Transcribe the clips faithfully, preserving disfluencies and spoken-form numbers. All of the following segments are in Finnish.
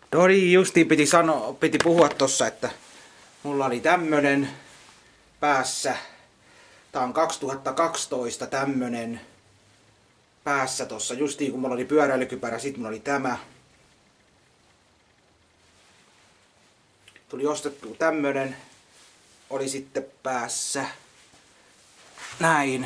No niin, justiin piti, sano, piti puhua tossa, että mulla oli tämmönen päässä. Tää on kaksituhattakaksitoista tämmönen päässä tossa. Justiin kun mulla oli pyöräilykypärä, sit mulla oli tämä. Tuli ostettua tämmönen. Oli sitten päässä. Näin.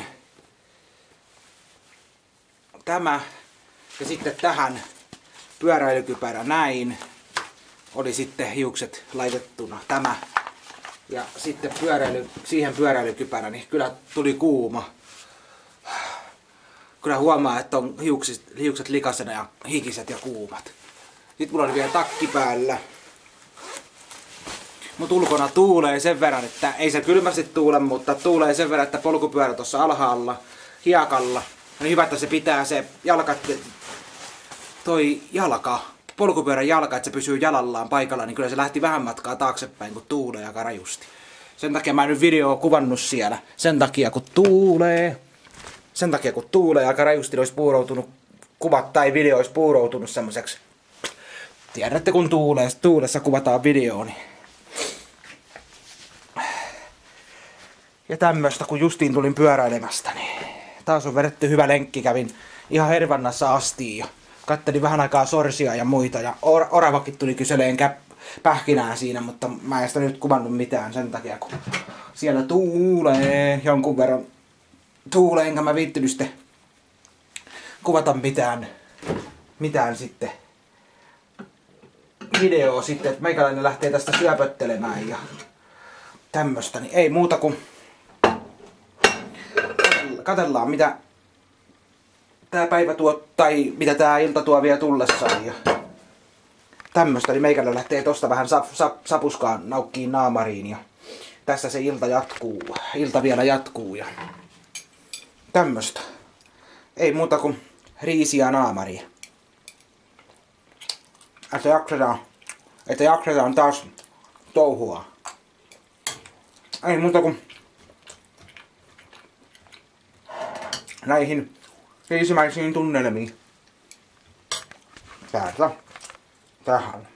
Tämä. Ja sitten tähän pyöräilykypärä näin. Oli sitten hiukset laitettuna tämä. Ja sitten pyöräily, siihen pyöräilykypärä, niin kyllä tuli kuuma. Kyllä huomaa, että on hiukset, hiukset likasena ja hikiset ja kuumat. Sitten mulla oli vielä takki päällä. Mut ulkona tuulee sen verran, että ei se kylmästi tuule, mutta tuulee sen verran, että polkupyörä tuossa alhaalla, hiekalla. On hyvä, että se pitää se jalka, toi jalka, polkupyörän jalka, että se pysyy jalallaan paikalla, niin kyllä se lähti vähän matkaa taaksepäin, kun tuulee aika rajusti. Sen takia mä en nyt videoa kuvannut siellä. Sen takia kun tuulee. Sen takia kun tuulee aika rajusti, olisi puuroutunut kuvat tai video olisi puuroutunut semmoiseksi. Tiedätte kun tuulee, tuulessa kuvataan videoon. Niin. Ja tämmöstä kun justiin tulin pyöräilemästä, niin taas on vedetty hyvä lenkki. Kävin ihan Hervannassa asti ja kattelin vähän aikaa sorsia ja muita. Ja or oravakin tuli kyseleen käp pähkinää siinä, mutta mä en sitä nyt kuvannut mitään sen takia, kun siellä tuulee jonkun verran. Tuulee, enkä mä viittynyt sitten kuvata mitään, mitään sitten videoa sitten, että meikäläinen lähtee tästä syöpöttelemään ja tämmöstä, niin ei muuta kuin katsellaan mitä tää päivä tuo, tai mitä tää ilta tuo vielä tullessaan ja tämmöstä, niin meikäläinen lähtee tosta vähän sap, sap, sapuskaan naukkiin naamariin ja tässä se ilta jatkuu, ilta vielä jatkuu ja tämmöstä. Ei muuta kuin riisiä naamaria. Että jaksetaan, että jaksetaan taas touhua. Ei muuta kuin näihin riisimäisiin tunnelmiin. Täältä tähän.